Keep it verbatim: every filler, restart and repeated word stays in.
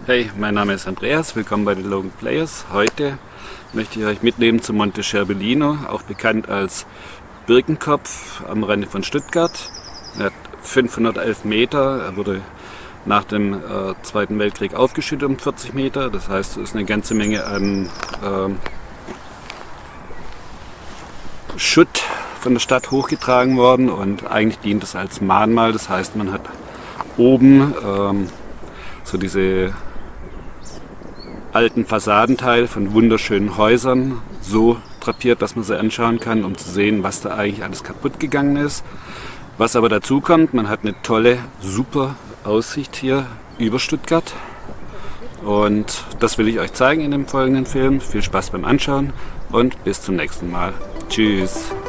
Hey, mein Name ist Andreas, willkommen bei den Logan Players. Heute möchte ich euch mitnehmen zum Monte Scherbellino, auch bekannt als Birkenkopf am Rande von Stuttgart. Er hat fünfhundertelf Meter, er wurde nach dem äh, Zweiten Weltkrieg aufgeschüttet um vierzig Meter, das heißt, es ist eine ganze Menge an äh, Schutt von der Stadt hochgetragen worden und eigentlich dient es als Mahnmal, das heißt, man hat oben ähm, so diese alten Fassadenteil von wunderschönen Häusern so drapiert, dass man sie anschauen kann, um zu sehen, was da eigentlich alles kaputt gegangen ist. Was aber dazu kommt, man hat eine tolle, super Aussicht hier über Stuttgart. Und das will ich euch zeigen in dem folgenden Film. Viel Spaß beim Anschauen und bis zum nächsten Mal. Tschüss!